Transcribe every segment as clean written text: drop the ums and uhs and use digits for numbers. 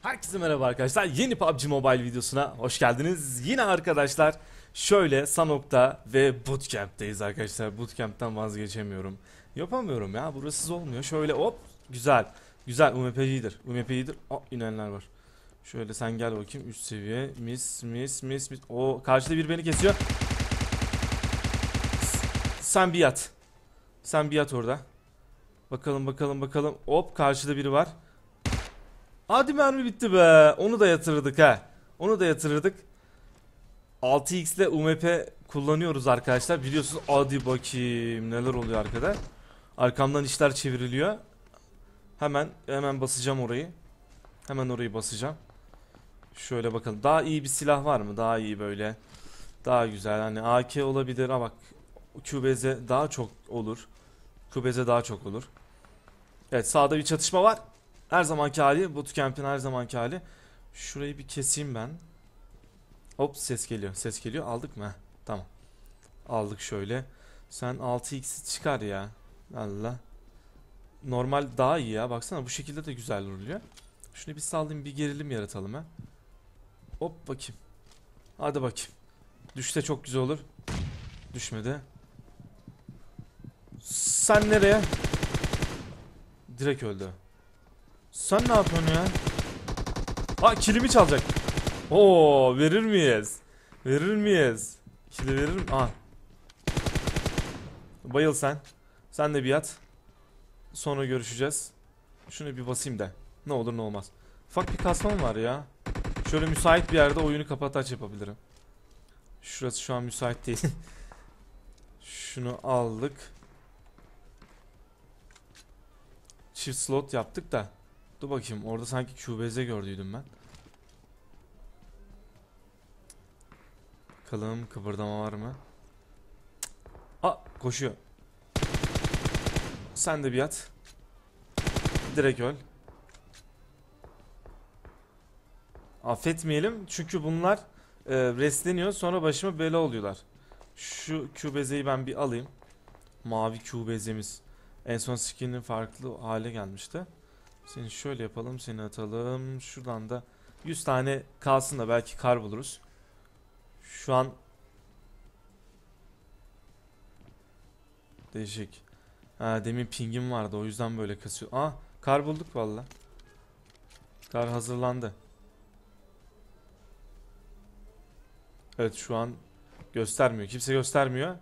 Herkese merhaba arkadaşlar. Yeni PUBG Mobile videosuna hoş geldiniz. Yine arkadaşlar şöyle Sanok'ta ve Bootcamp'teyiz arkadaşlar. Bootcamp'ten vazgeçemiyorum. Yapamıyorum ya. Burasız olmuyor. Şöyle hop. Güzel. Güzel. UMP iyidir. UMP iyidir. Aa, inenler var. Şöyle sen gel bakayım. Üst seviye. Mis. O karşıda bir beni kesiyor. Sen bir yat. Sen bir yat orada. Bakalım. Hop karşıda biri var. Hadi mermi bitti be. Onu da yatırdık ha. Onu da yatırdık. 6x ile UMP kullanıyoruz arkadaşlar. Biliyorsunuz. Hadi bakayım neler oluyor arkada. Arkamdan işler çevriliyor. Hemen basacağım orayı. Hemen orayı basacağım. Şöyle bakalım. Daha iyi bir silah var mı? Daha iyi böyle. Daha güzel. Hani AK olabilir ama bak QBZ daha çok olur. QBZ daha çok olur. Evet, sağda bir çatışma var. Her zamanki hali. Bootcamp'in her zamanki hali. Şurayı bir keseyim ben. Hop ses geliyor. Ses geliyor. Aldık mı? Heh, tamam. Aldık şöyle. Sen 6x'i çıkar ya. Allah. Normal daha iyi ya. Baksana bu şekilde de güzel oluyor. Şunu bir sallayayım, bir gerilim yaratalım ha. Hop bakayım. Hadi bakayım. Düşse çok güzel olur. Düşmedi. Sen nereye? Direkt öldü. Sen ne yapıyorsun ya? Aa, kilimi çalacak. Oo, verir miyiz? Verir miyiz? Kili verir mi? Aa. Bayıl sen. Sen de bir yat. Sonra görüşeceğiz. Şunu bir basayım da. Ne olur ne olmaz. Ufak bir kasmam var ya. Şöyle müsait bir yerde oyunu kapataç yapabilirim. Şurası şu an müsait değil. Şunu aldık. Çift slot yaptık da. Dur bakayım, orada sanki QBZ gördüydüm ben. Bakalım kıpırdama var mı? Aa, koşuyor. Sen de bir yat. Direkt öl. Affetmeyelim çünkü bunlar restleniyor, sonra başıma bela oluyorlar. Şu QBZ'yi ben bir alayım. Mavi QBZ'miz. En son skin'in farklı hale gelmişti. Seni şöyle yapalım, seni atalım. Şuradan da 100 tane kalsın da belki kar buluruz. Şu an değişik. Ha, demin pingim vardı, o yüzden böyle kasıyor. Aa, kar bulduk valla. Kar hazırlandı. Evet, şu an göstermiyor. Kimse göstermiyor.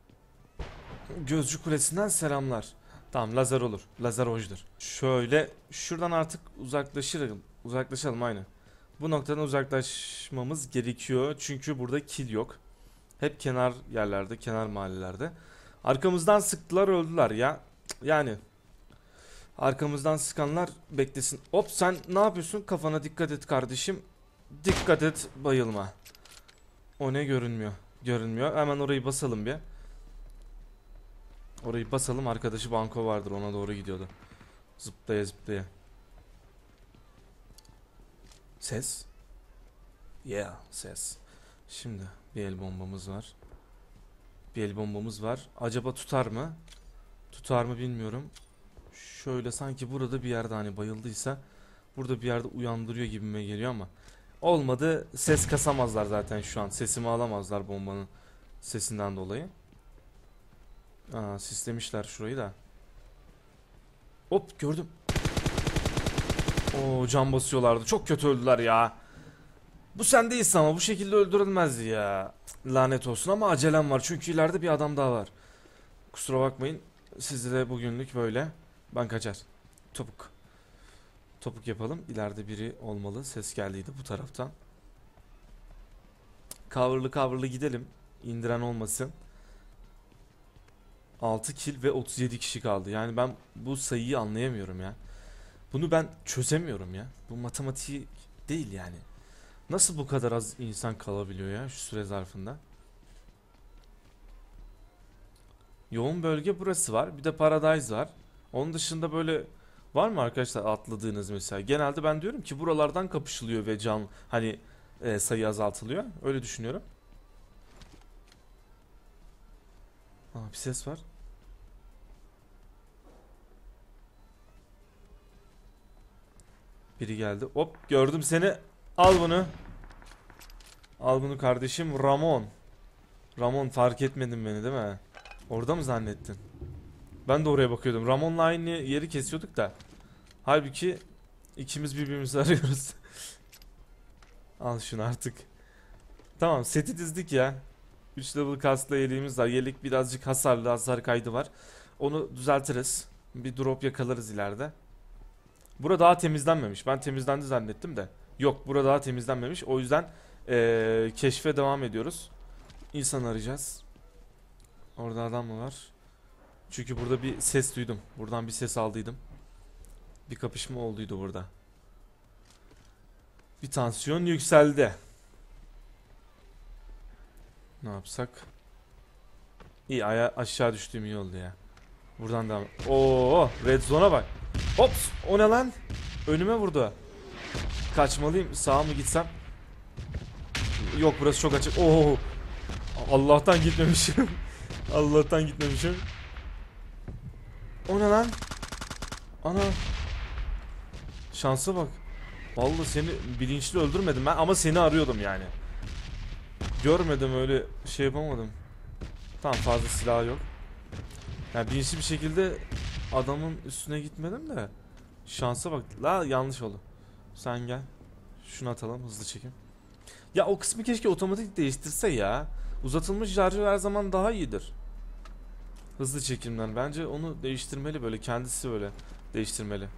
Gözcü Kulesi'nden selamlar. Tamam, lazer olur. Lazer hoşdur. Şöyle şuradan artık uzaklaşalım aynı. Bu noktadan uzaklaşmamız gerekiyor. Çünkü burada kill yok. Hep kenar yerlerde, kenar mahallelerde. Arkamızdan sıktılar, öldüler ya. Yani arkamızdan sıkanlar beklesin. Hop, sen ne yapıyorsun? Kafana dikkat et kardeşim. Dikkat et, bayılma. O ne, görünmüyor. Görünmüyor. Hemen orayı basalım bir. Orayı basalım, arkadaşı banko vardır, ona doğru gidiyordu. Zıplaya zıplaya. Ses. Yeah, ses. Şimdi bir el bombamız var. Bir el bombamız var. Acaba tutar mı? Tutar mı bilmiyorum. Şöyle sanki burada bir yerde, hani bayıldıysa burada bir yerde uyandırıyor gibime geliyor ama olmadı. Ses kasamazlar zaten şu an. Sesimi alamazlar bombanın sesinden dolayı. Aa, sislemişler şurayı da. Hop, gördüm. Oo, can basıyorlardı. Çok kötü öldüler ya. Bu sen değilsin ama bu şekilde öldürülmezdi ya. Lanet olsun, ama acelem var. Çünkü ileride bir adam daha var. Kusura bakmayın. Sizde de bugünlük böyle. Ben kaçar. Topuk. Topuk yapalım. İleride biri olmalı. Ses geldiydi bu taraftan. Coverlı gidelim. İndiren olmasın. 6 kill ve 37 kişi kaldı. Yani ben bu sayıyı anlayamıyorum ya. Bunu ben çözemiyorum ya. Bu matematiği değil yani. Nasıl bu kadar az insan kalabiliyor ya şu süre zarfında? Yoğun bölge burası var. Bir de Paradise var. Onun dışında böyle var mı arkadaşlar atladığınız mesela? Genelde ben diyorum ki buralardan kapışılıyor ve can hani sayı azaltılıyor. Öyle düşünüyorum. Aa, bir ses var. Biri geldi. Hop gördüm seni. Al bunu. Al bunu kardeşim. Ramon. Ramon fark etmedin beni değil mi? Orada mı zannettin? Ben de oraya bakıyordum. Ramon'la aynı yeri kesiyorduk da. Halbuki ikimiz birbirimizi arıyoruz. Al şunu artık. Tamam seti dizdik ya. 3 level kaskla yeleğimiz var. Yelek birazcık hasarlı, hasar kaydı var. Onu düzeltiriz. Bir drop yakalarız ileride. Bura daha temizlenmemiş. Ben temizlendi zannettim de. Yok, bura daha temizlenmemiş. O yüzden keşfe devam ediyoruz. İnsan arayacağız. Orada adam mı var? Çünkü burada bir ses duydum. Buradan bir ses aldıydım. Bir kapışma olduydu burada. Bir tansiyon yükseldi. Ne yapsak? İyi, aşağı düştüğüm iyi oldu ya. Buradan devam. Oo, red zone'a bak. Ops, o ne lan? Önüme vurdu. Kaçmalıyım. Sağa mı gitsem? Yok, burası çok açık. Oo. Allah'tan gitmemişim. Allah'tan gitmemişim. O ne lan? Ana. Şansa bak. Vallahi seni bilinçli öldürmedim ben ama seni arıyordum yani. Görmedim, öyle şey yapamadım. Tamam, fazla silah yok. Yani bilinçli bir şekilde adamın üstüne gitmedim de. Şansa bak. La, yanlış oldu. Sen gel. Şunu atalım, hızlı çekim. Ya o kısmı keşke otomatik değiştirse ya. Uzatılmış şarjör her zaman daha iyidir. Hızlı çekimden. Bence onu değiştirmeli, böyle kendisi böyle değiştirmeli.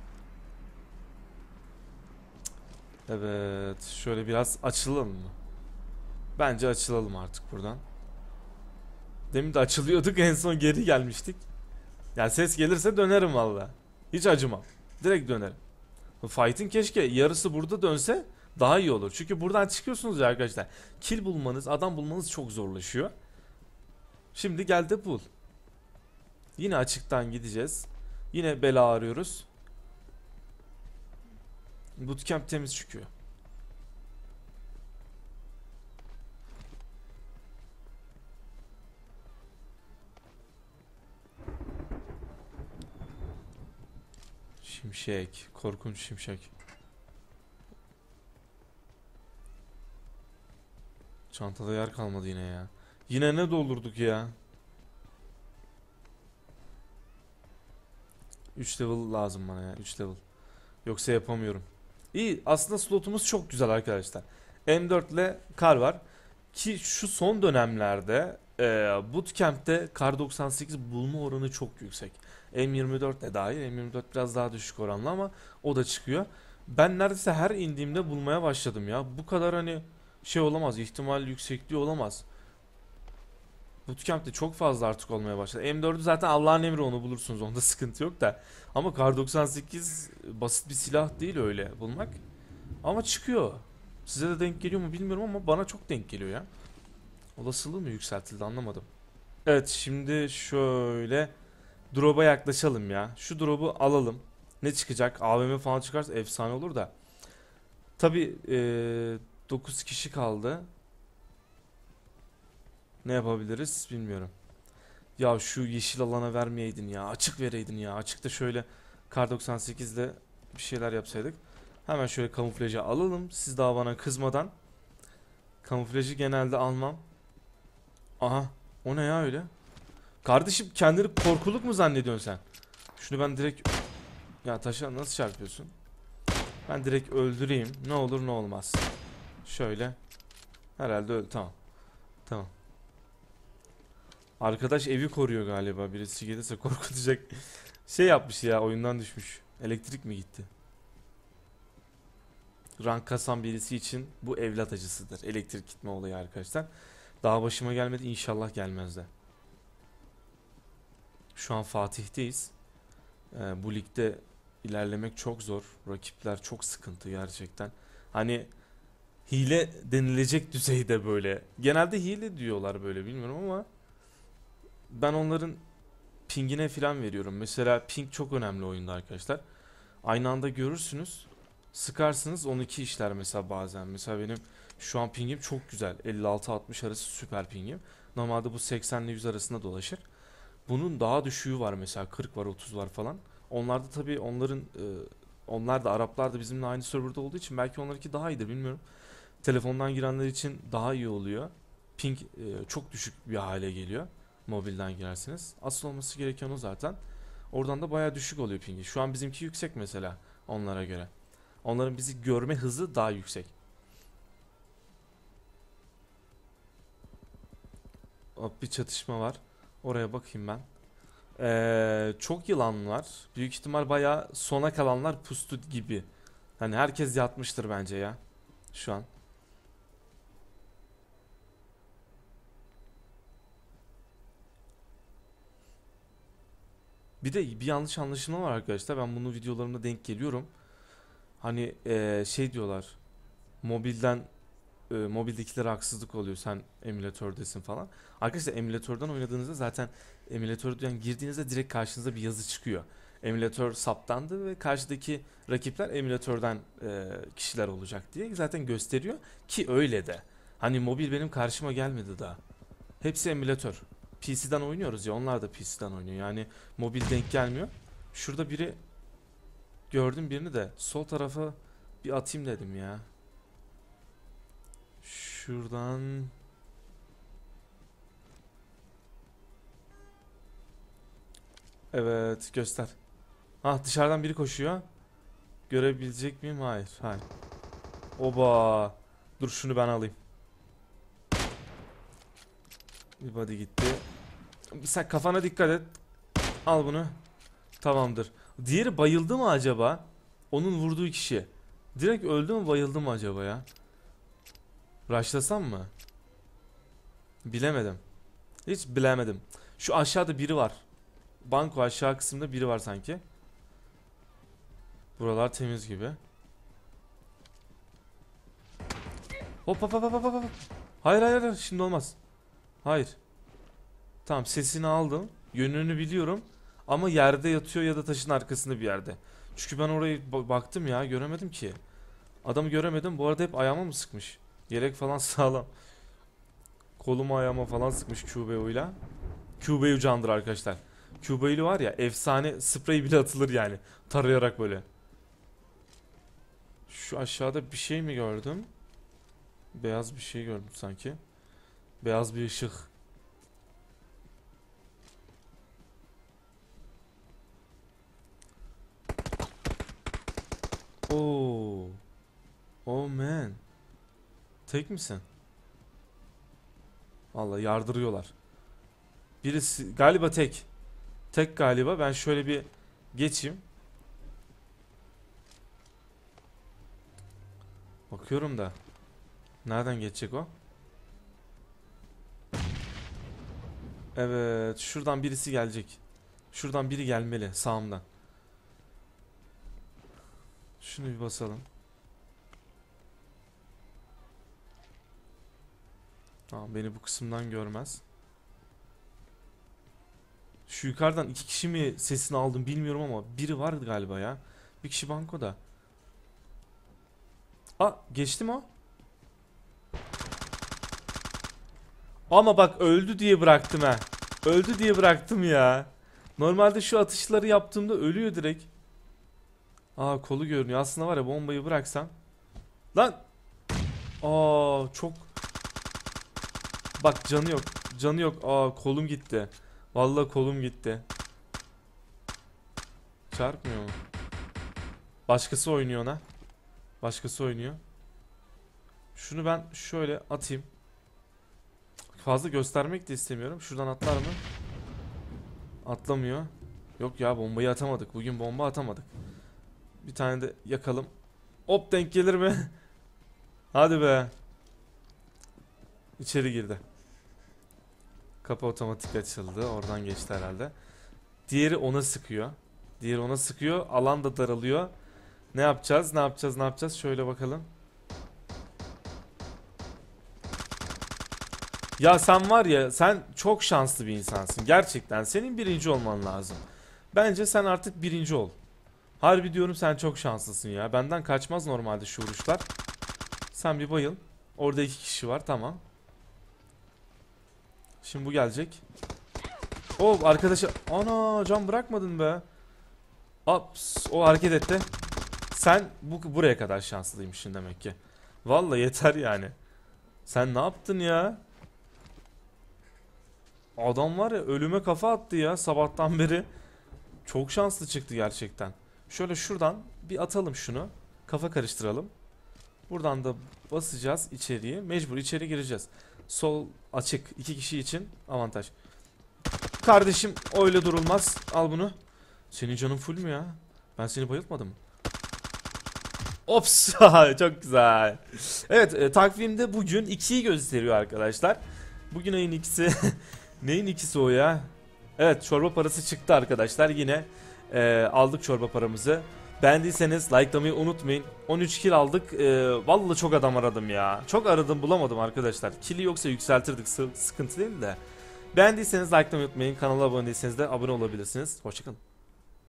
Evet. Şöyle biraz açılalım mı? Bence açılalım artık buradan. Demin de açılıyorduk, en son geri gelmiştik. Yani ses gelirse dönerim valla. Hiç acımam. Direkt dönerim. Fight'in keşke yarısı burada dönse daha iyi olur. Çünkü buradan çıkıyorsunuz ya arkadaşlar. Kill bulmanız, adam bulmanız çok zorlaşıyor. Şimdi gel de bul. Yine açıktan gideceğiz. Yine bela arıyoruz. Bootcamp temiz çıkıyor. Şimşek. Korkunç şimşek. Çantada yer kalmadı yine ya. Yine ne doldurduk ya? 3 level lazım bana ya. 3 level. Yoksa yapamıyorum. İyi. Aslında slotumuz çok güzel arkadaşlar. M4 ile kar var. Ki şu son dönemlerde Bootcamp'te kar 98 bulma oranı çok yüksek. M24 de dahil. M24 biraz daha düşük oranlı ama o da çıkıyor. Ben neredeyse her indiğimde bulmaya başladım ya. Bu kadar hani şey olamaz. İhtimal yüksekliği olamaz. Bootcamp'te çok fazla artık olmaya başladı. M4'ü zaten Allah'ın emri, onu bulursunuz. Onda sıkıntı yok da. Ama kar 98 basit bir silah değil öyle bulmak. Ama çıkıyor. Size de denk geliyor mu bilmiyorum ama bana çok denk geliyor ya. Olasılığı mı yükseltildi, anlamadım. Evet, şimdi şöyle drop'a yaklaşalım ya. Şu drop'u alalım. Ne çıkacak? AVM falan çıkarsa efsane olur da. Tabi 9 kişi kaldı. Ne yapabiliriz bilmiyorum. Ya şu yeşil alana vermeyeydin ya. Açık vereydin ya. Açıkta şöyle kar 98 ile bir şeyler yapsaydık. Hemen şöyle kamuflajı alalım. Siz daha bana kızmadan. Kamuflajı genelde almam. Aha. O ne ya öyle? Kardeşim, kendini korkuluk mu zannediyorsun sen? Şunu ben direkt... Ya taşa nasıl çarpıyorsun? Ben direkt öldüreyim. Ne olur ne olmaz. Şöyle. Herhalde öldü. Tamam. Tamam. Arkadaş evi koruyor galiba. Birisi gelirse korkutacak. Şey yapmış ya, oyundan düşmüş. Elektrik mi gitti? Rank kasan birisi için bu evlat acısıdır. Elektrik gitme olayı arkadaşlar. Daha başıma gelmedi, inşallah gelmez de. Şu an Fatih'teyiz. Bu ligde ilerlemek çok zor. Rakipler çok sıkıntı gerçekten. Hani hile denilecek düzeyde böyle. Genelde hile diyorlar böyle, bilmiyorum ama ben onların pingine falan veriyorum. Mesela ping çok önemli oyunda arkadaşlar. Aynı anda görürsünüz. Sıkarsınız 12 işler mesela bazen. Mesela benim şu an pingim çok güzel. 56-60 arası süper pingim. Normalde bu 80 ile 100 arasında dolaşır. Bunun daha düşüğü var mesela, 40 var, 30 var falan. Onlarda tabii onların onlar da Araplar da bizimle aynı serverda olduğu için belki onlarınki daha iyidir bilmiyorum. Telefondan girenler için daha iyi oluyor. Ping çok düşük bir hale geliyor. Mobilden girerseniz. Asıl olması gereken o zaten. Oradan da bayağı düşük oluyor pingi. Şu an bizimki yüksek mesela onlara göre. Onların bizi görme hızı daha yüksek. Hop, bir çatışma var. Oraya bakayım ben. Çok yılan var. Büyük ihtimal bayağı sona kalanlar pustu gibi. Hani herkes yatmıştır bence ya. Şu an. Bir de bir yanlış anlaşılma var arkadaşlar. Ben bunu videolarımda denk geliyorum. Hani şey diyorlar. Mobilden mobildekilere haksızlık oluyor. Sen emülatördesin falan. Arkadaşlar emülatörden oynadığınızda zaten emülatörden girdiğinizde direkt karşınıza bir yazı çıkıyor. Emülatör saptandı ve karşıdaki rakipler emülatörden kişiler olacak diye zaten gösteriyor ki öyle de. Hani mobil benim karşıma gelmedi daha. Hepsi emülatör. PC'den oynuyoruz ya, onlar da PC'den oynuyor. Yani mobil denk gelmiyor. Şurada biri gördüm, birini de sol tarafa bir atayım dedim ya. Şuradan evet, göster. Ah, dışarıdan biri koşuyor. Görebilecek miyim? Hayır. Hayır. Oba. Dur, şunu ben alayım. Bir body gitti. Sen kafana dikkat et. Al bunu. Tamamdır. Diğeri bayıldı mı acaba? Onun vurduğu kişi. Direkt öldü mü, bayıldı mı acaba ya? Rushlasam mı? Bilemedim. Hiç bilemedim. Şu aşağıda biri var. Banko aşağı kısımda biri var sanki. Buralar temiz gibi. Hop hop hop hop hop hop. Hayır hayır hayır, şimdi olmaz. Hayır. Tamam, sesini aldım. Yönünü biliyorum. Ama yerde yatıyor ya da taşın arkasında bir yerde. Çünkü ben orayı baktım ya, göremedim ki. Adamı göremedim. Bu arada hep ayağıma mı sıkmış? Yelek falan sağlam. Koluma ayağıma falan sıkmış QBO'yla. QBO candır arkadaşlar. QBO'yla var ya, efsane sprey bile atılır yani. Tarayarak böyle. Şu aşağıda bir şey mi gördüm? Beyaz bir şey gördüm sanki. Beyaz bir ışık. Oo. Oh man. Tek misin? Vallahi yardırıyorlar. Birisi galiba tek. Tek galiba. Ben şöyle bir geçeyim. Bakıyorum da. Nereden geçecek o? Evet. Şuradan birisi gelecek. Şuradan biri gelmeli sağımdan. Şunu bir basalım. Tamam, beni bu kısımdan görmez. Şu yukarıdan iki kişi mi sesini aldım bilmiyorum ama biri vardı galiba ya. Bir kişi bankoda. Aa, geçti mi o? Ama bak, öldü diye bıraktım ha. Öldü diye bıraktım ya. Normalde şu atışları yaptığımda ölüyor direkt. Aa, kolu görünüyor. Aslında var ya, bombayı bıraksam. Lan. Aa, çok. Bak, canı yok. Canı yok. Aa, kolum gitti. Vallahi kolum gitti. Çarpmıyor mu? Başkası oynuyor ona. Başkası oynuyor. Şunu ben şöyle atayım. Fazla göstermek de istemiyorum. Şuradan atlar mı? Atlamıyor. Yok ya, bombayı atamadık. Bugün bomba atamadık. Bir tane de yakalım. Hop, denk gelir mi? Hadi be. İçeri girdi. Kapı otomatik açıldı. Oradan geçti herhalde. Diğeri ona sıkıyor. Diğeri ona sıkıyor. Alan da daralıyor. Ne yapacağız? Ne yapacağız? Ne yapacağız? Şöyle bakalım. Ya sen var ya, sen çok şanslı bir insansın. Gerçekten senin birinci olman lazım. Bence sen artık birinci ol. Harbi diyorum, sen çok şanslısın ya. Benden kaçmaz normalde şu vuruşlar. Sen bir bayıl. Orada iki kişi var, tamam. Şimdi bu gelecek. O arkadaşı, ana, can bırakmadın be. Ops, o hareket etti. Sen buraya kadar şanslıymışsın demek ki. Vallahi yeter yani. Sen ne yaptın ya? Adam var ya, ölüme kafa attı ya sabahtan beri. Çok şanslı çıktı gerçekten. Şöyle şuradan bir atalım şunu. Kafa karıştıralım. Buradan da basacağız içeriye. Mecbur içeri gireceğiz. Sol açık. 2 kişi için avantaj. Kardeşim öyle durulmaz. Al bunu. Senin canın full mü ya? Ben seni bayıltmadım mı? Ops. Çok güzel. Evet, takvimde bugün 2'yi gösteriyor arkadaşlar. Bugün ayın 2'si. Neyin 2'si o ya? Evet, çorba parası çıktı arkadaşlar. Yine aldık çorba paramızı. Beğendiyseniz likelamayı unutmayın. 13 kill aldık. Vallahi çok adam aradım ya. Çok aradım, bulamadım arkadaşlar. Kill'i yoksa yükseltirdik, sıkıntı değil de. Beğendiyseniz likelamayı unutmayın. Kanala abone değilseniz de abone olabilirsiniz. Hoşçakalın.